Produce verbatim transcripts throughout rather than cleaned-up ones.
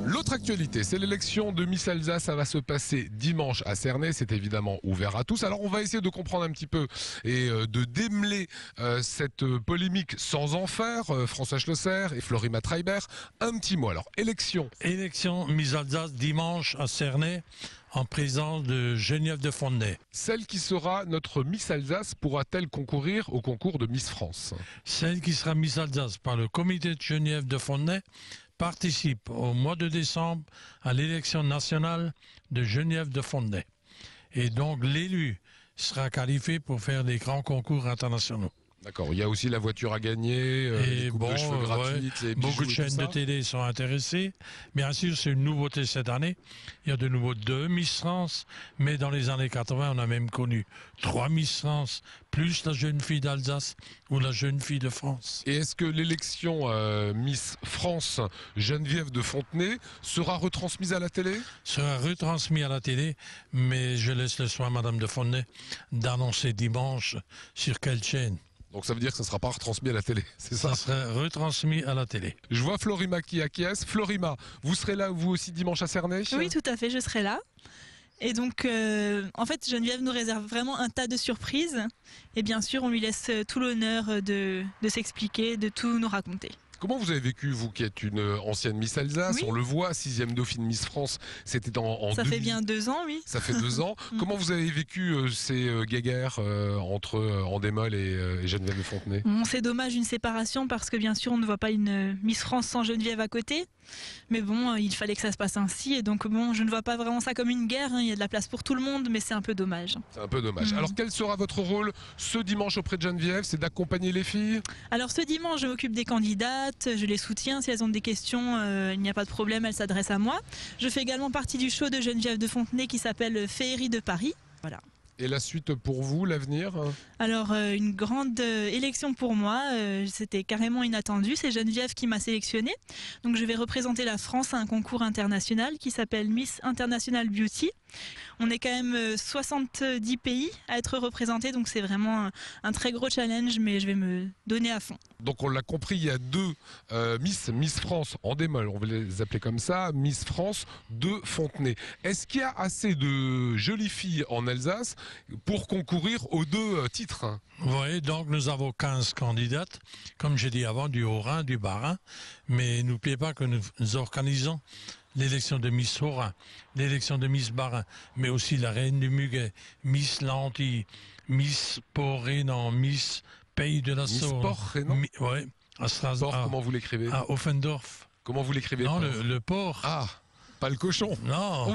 L'autre actualité, c'est l'élection de Miss Alsace. Ça va se passer dimanche à Cernay. C'est évidemment ouvert à tous. Alors on va essayer de comprendre un petit peu et euh, de démêler euh, cette polémique sans en faire. Euh, François Schlosser et Florima Treibert. Un petit mot. Alors, élection. Élection Miss Alsace dimanche à Cernay en présence de Geneviève de Fontenay. Celle qui sera notre Miss Alsace pourra-t-elle concourir au concours de Miss France? Celle qui sera Miss Alsace par le comité de Geneviève de Fontenay participe au mois de décembre à l'élection nationale de Geneviève de Fontenay. Et donc l'élu sera qualifié pour faire des grands concours internationaux. D'accord, il y a aussi la voiture à gagner, euh, et les coupes bon, de cheveux gratuites, ouais, les beaucoup de bijoux et chaînes tout de ça. télé sont intéressées. Bien sûr, c'est une nouveauté cette année. Il y a de nouveau deux Miss France, mais dans les années quatre-vingt, on a même connu trois Miss France, plus la jeune fille d'Alsace ou la jeune fille de France. Et est-ce que l'élection euh, Miss France Geneviève de Fontenay sera retransmise à la télé? Sera retransmis à la télé, mais je laisse le soin à Madame de Fontenay d'annoncer dimanche sur quelle chaîne. Donc ça veut dire que ça ne sera pas retransmis à la télé, c'est ça? Ça sera retransmis à la télé. Je vois Florima qui acquiesce. Florima, vous serez là vous aussi dimanche à Cernay? Oui, tout à fait, je serai là. Et donc, euh, en fait, Geneviève nous réserve vraiment un tas de surprises. Et bien sûr, on lui laisse tout l'honneur de, de s'expliquer, de tout nous raconter. Comment vous avez vécu, vous qui êtes une ancienne Miss Alsace? Oui. On le voit, sixième dauphine Miss France, c'était en, en Ça deux fait mille. bien deux ans, oui. Ça fait deux ans. Comment vous avez vécu euh, ces euh, guéguerres euh, entre euh, Andémol et, euh, et Geneviève de Fontenay? Bon, c'est dommage une séparation parce que bien sûr, on ne voit pas une Miss France sans Geneviève à côté. Mais bon, il fallait que ça se passe ainsi. Et donc, bon, je ne vois pas vraiment ça comme une guerre. Hein. Il y a de la place pour tout le monde, mais c'est un peu dommage. C'est un peu dommage. Mmh. Alors quel sera votre rôle ce dimanche auprès de Geneviève? C'est d'accompagner les filles? Alors ce dimanche, je m'occupe des candidates, je les soutiens. Si elles ont des questions, euh, il n'y a pas de problème, elles s'adressent à moi. Je fais également partie du show de Geneviève de Fontenay qui s'appelle Féerie de Paris. Voilà. Et la suite pour vous, l'avenir? Alors euh, une grande euh, élection pour moi, euh, c'était carrément inattendu, c'est Geneviève qui m'a sélectionnée. Donc je vais représenter la France à un concours international qui s'appelle Miss International Beauty. On est quand même euh, soixante-dix pays à être représentés, donc c'est vraiment un, un très gros challenge, mais je vais me donner à fond. Donc on l'a compris, il y a deux euh, Miss, Miss France en démol, on va les appeler comme ça, Miss France de Fontenay. Est-ce qu'il y a assez de jolies filles en Alsace pour concourir aux deux euh, titres? Vous voyez, donc nous avons quinze candidates, comme j'ai dit avant, du Haut-Rhin, du Bas-Rhin, mais n'oubliez pas que nous, nous organisons l'élection de Miss Haut-Rhin, l'élection de Miss Bas-Rhin, mais aussi la Reine du Muguet, Miss Lentille, Miss Port-Rénan, Miss Pays de la Miss Saône. Port-Rénan? Mi- ouais, à Strasbourg, Port, comment vous l'écrivez? à Offendorf. Comment vous l'écrivez? Non, Port le, le port. Ah, pas le cochon. Non,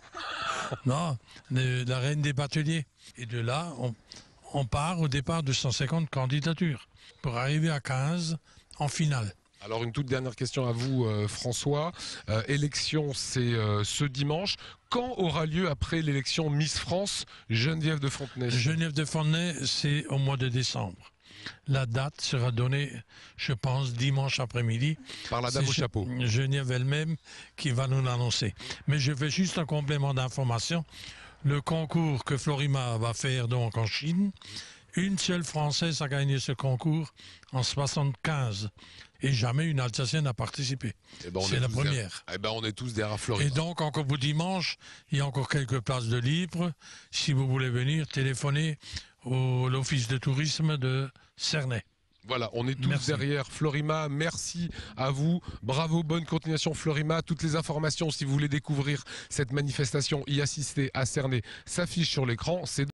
non, le- la Reine des Bateliers. Et de là, on, on part au départ de cent cinquante candidatures pour arriver à quinze en finale. Alors une toute dernière question à vous, euh, François. Euh, élection, c'est euh, ce dimanche. Quand aura lieu après l'élection Miss France Geneviève de Fontenay? Geneviève de Fontenay, c'est au mois de décembre. La date sera donnée, je pense, dimanche après-midi. Par la dame C'est au chapeau. Geneviève elle-même qui va nous l'annoncer. Mais je fais juste un complément d'information. Le concours que Florima va faire donc en Chine, une seule Française a gagné ce concours en soixante-quinze. Et jamais une Alsacienne n'a participé. Eh ben, on C'est est la tous première. derrière- Eh ben, on est tous derrière Florima. Et donc, encore pour dimanche, il y a encore quelques places de libre. Si vous voulez venir, téléphonez à l'office de tourisme de Cernay. Voilà, on est tous Merci. derrière Florima. Merci à vous. Bravo, bonne continuation Florima. Toutes les informations, si vous voulez découvrir cette manifestation, y assister à Cernay, s'affichent sur l'écran. C'est